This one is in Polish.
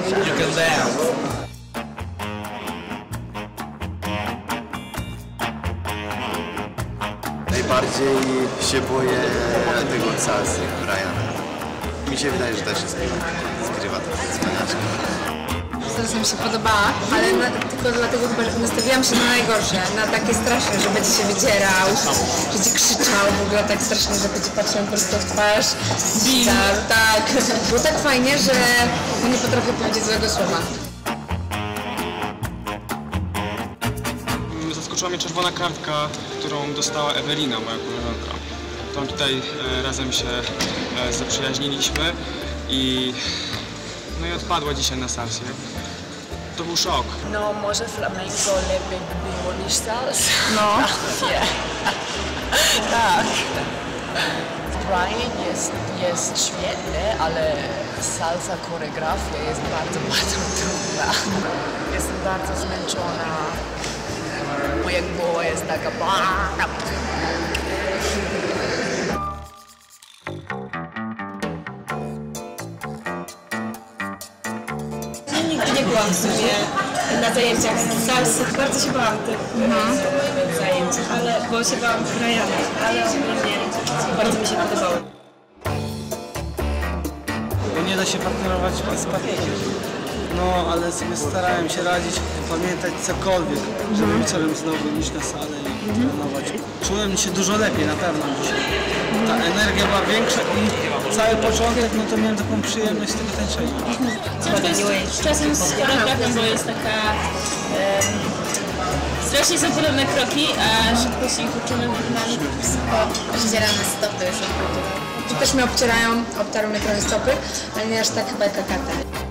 You can dance. Najbardziej się boję tego salsy, Briana. Mi się wydaje, że też jest zgrywa trochę cwaniaczka. Salsa mi się podobała, ale tylko dlatego chyba, że nastawiłam się na najgorsze, na takie straszne, że będzie się wydzierał, że ci krzyczał w ogóle tak strasznie, że będzie patrzył prosto w twarz. Tak. Było tak fajnie, że nie potrafię powiedzieć złego słowa. Zaskoczyła mnie czerwona kartka, którą dostała Ewelina, moja koleżanka. Tam tutaj razem się zaprzyjaźniliśmy i odpadła dzisiaj na salsie. To był szok. No, może flamenco lepiej było niż salsa. No. Tak. Brian jest świetny, ale salsa choreografia jest bardzo, bardzo trudna. Jestem bardzo zmęczona. Moja głowa jest taka... Nigdy nie byłam w sumie na zajęciach z salsy. Bardzo się bałam tych zajęć, bo się bałam Briana, ale ogólnie bardzo mi się podobało. Bo nie da się partnerować bez partnerem. No, ale sobie starałem się radzić, pamiętać cokolwiek, żeby wieczorem znowu iść na salę i trenować. Czułem się dużo lepiej na pewno dzisiaj. Ta energia była większa i cały początek, no to miałem taką przyjemność z tego tańczenia. Czasem z choreografią, bo jest taka... strasznie są podobne kroki, a szybko się ich uczymy wykonać. Obcieramy stopy. Też mnie obtarły mnie trochę stopy, ale nie aż tak chyba jak kakata.